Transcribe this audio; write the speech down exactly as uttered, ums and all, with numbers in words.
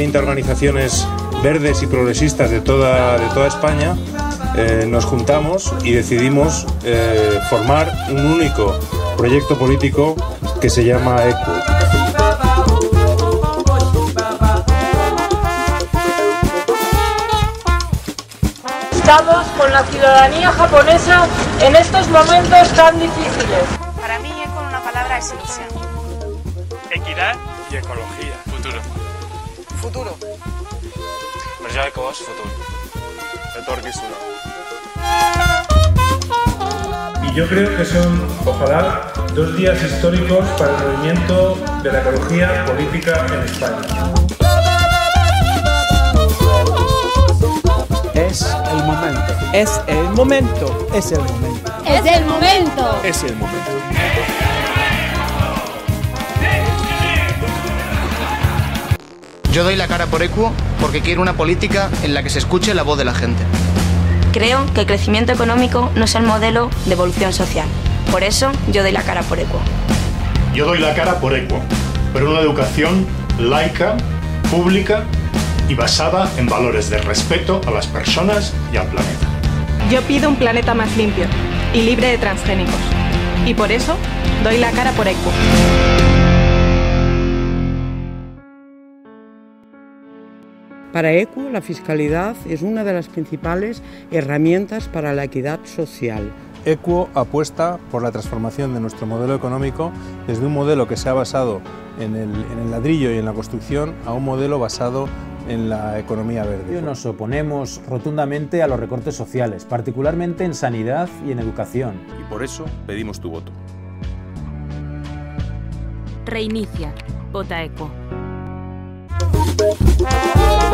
treinta organizaciones verdes y progresistas de toda, de toda España, eh, nos juntamos y decidimos eh, formar un único proyecto político que se llama ECUO. Estamos con la ciudadanía japonesa en estos momentos tan difíciles. Para mí, ECUO en una palabra es ilusión. Equidad y ecología. Futuro. Futuro. Però ECUO es futuro. Etorkizuna. Y yo creo que son, ojalá, dos días históricos para el movimiento de la ecología política en España. Es el momento. Es el momento. Es el momento. Es el momento. Es el momento. Yo doy la cara por ECUO porque quiero una política en la que se escuche la voz de la gente. Creo que el crecimiento económico no es el modelo de evolución social. Por eso, yo doy la cara por ECUO. Yo doy la cara por ECUO, pero una educación laica, pública y basada en valores de respeto a las personas y al planeta. Yo pido un planeta más limpio y libre de transgénicos. Y por eso, doy la cara por ECUO. Para ECUO, la fiscalidad es una de las principales herramientas para la equidad social. ECUO apuesta por la transformación de nuestro modelo económico desde un modelo que se ha basado en el, en el ladrillo y en la construcción a un modelo basado en la economía verde. Nos oponemos rotundamente a los recortes sociales, particularmente en sanidad y en educación. Y por eso pedimos tu voto. Reinicia. Vota ECUO.